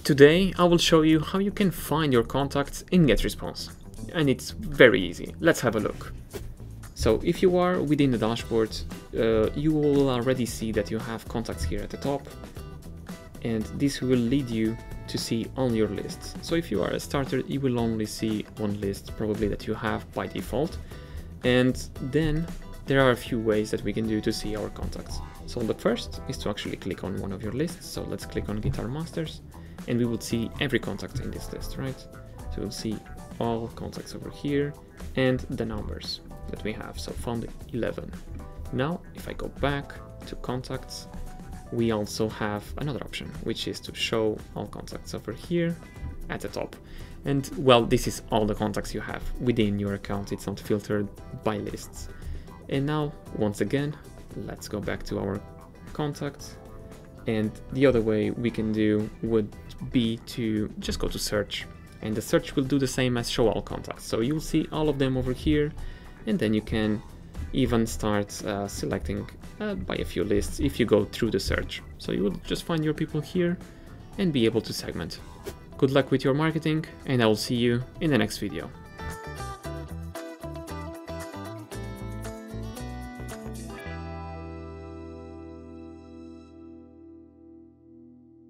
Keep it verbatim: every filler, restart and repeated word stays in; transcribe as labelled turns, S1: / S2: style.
S1: Today I will show you how you can find your contacts in GetResponse, and it's very easy. Let's have a look. So if you are within the dashboard, uh, you will already see that you have contacts here at the top, and this will lead you to see all your lists. So if you are a starter, you will only see one list probably that you have by default, and then there are a few ways that we can do to see our contacts. So the first is to actually click on one of your lists. So let's click on Guitar Masters, and we will see every contact in this list, right? So we'll see all contacts over here and the numbers that we have. So found eleven. Now, if I go back to contacts, we also have another option, which is to show all contacts over here at the top. And well, this is all the contacts you have within your account. It's not filtered by lists. And now, once again, let's go back to our contacts. And the other way we can do would be to just go to search, and the search will do the same as show all contacts. So you'll see all of them over here, and then you can even start uh, selecting uh, by a few lists if you go through the search. So you will just find your people here and be able to segment. Good luck with your marketing, and I will see you in the next video.